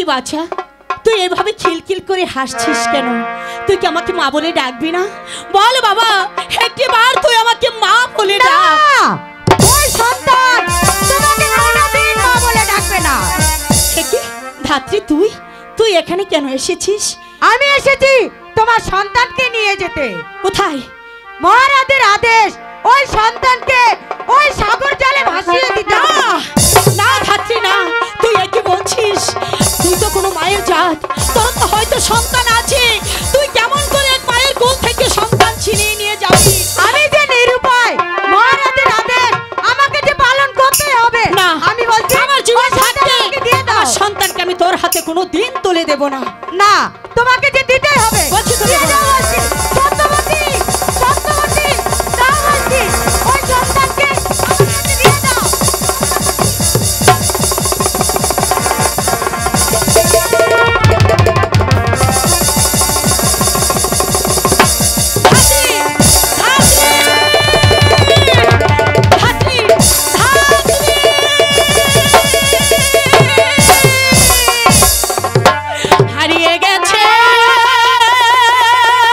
বাচ্চা, তুই এভাবে খিলখিল করে হাসছিস কেন? তুই কি আমাকে মা বলে ডাকবি না? বল বাবা, একটিবার তুই আমাকে মা বলে ডাক। ওই সন্তান তোমাকে কোনোদিন মা বলে ডাকবে না। ধাত্রী, তুই এখানে কেন এসেছিস? আমি এসেছি তোমার সন্তানকে নিয়ে যেতে। কোথায়? মহারাজের আদেশ ওই সন্তানকে ওই সাগর জলে ভাসিয়ে দিতে। না ধাত্রী, না, তুই কি বলছিস? তুই তো কোনো মায়ের জাত, তোর তো হয়তো সন্তান আছে। তুই কেমন করে এক মায়ের কোল থেকে সন্তান ছিনিয়ে নিয়ে যাবি? আমি যে নিরুপায়, মহারাজের আদেশ আমাকে যে পালন করতে হবে। না, আমি বলছি আমার জীবন থাকতে দিয়ে দাও। আমার সন্তানকে আমি তোর হাতে কোনো দিন তুলে দেব না। না, তোমাকে যে দিতেই হবে। বলছি তো দিয়ে দাও বলছি। সত্যবতী, সত্যবতী, দাও বলছি। ওই সন্তানকে আমার হাতে দিয়ে দাও। হারিয়ে গেছে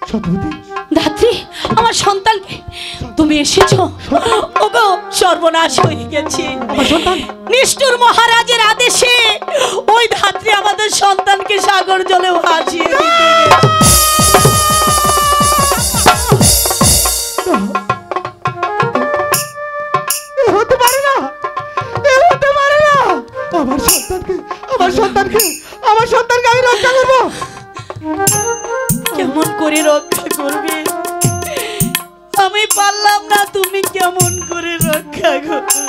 সত্যবতী, ধাত্রী, আমার সন্তানকে তুমি এসেছো। ওগো, সর্বনাশ হয়ে গেছে। আমার সন্তান নিষ্ঠুর মহারাজের আদেশে ওই ধাত্রী আমাদের সন্তানকে সাগর জলে ভাসিয়ে দিতে গেছে। এ হতে পারে না, এ হতে পারে না। আমার সন্তানকে, আমার সন্তানকে, আমার সন্তানকে আমি রক্ষা করবো। কেমন করে রক্ষা করবে? আমি পারলাম না, তুমি কেমন করে রক্ষা করবে?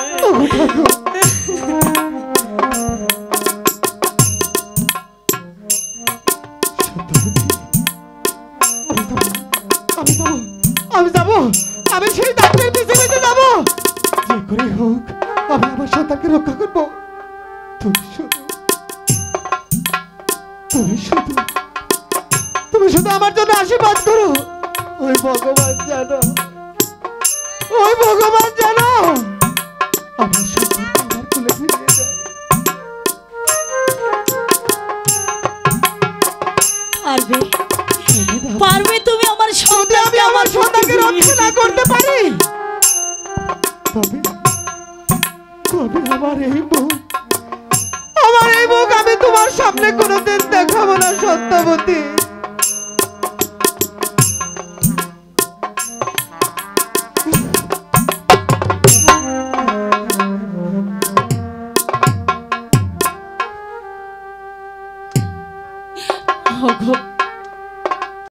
আমি যাবো, আমি সেই ডাক্তারের পিছনে পিছনে যাবো। যে করে হোক আমি আমার সন্তানকে রক্ষা করবো। তুমি শুধু, তুমি শুধু, তুমি শুধু আমার জন্য আশীর্বাদ করো। ওই ভগবান জানো, ওই ভগবান জানো আমার সন্তানকে আমার কোলে ফিরিয়ে দেয়। পারবে, পারবে তুমি আমার যদি সন্তানকে আমি আমার সন্তানকে রক্ষা না করতে পারি, তবে তবে আমার এই মুখ আমি তোমার সামনে কোনোদিন দেখাবো না সত্যবতী।